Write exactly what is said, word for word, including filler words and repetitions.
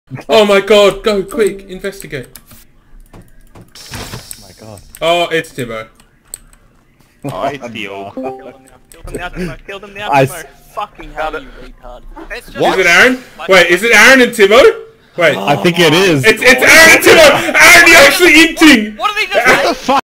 Oh my god, go quick, investigate. Oh my god. Oh, it's Timo. Oh, it's the old. Kill them now, Timo. Kill them now, I Timo. s- Fucking hell, you retard. It's just Is it Aaron? Wait, is it Aaron and Timo? Wait. I think it is. It's, it's Aaron and Timo! Aaron, you're actually eating! What are they just What the fuck?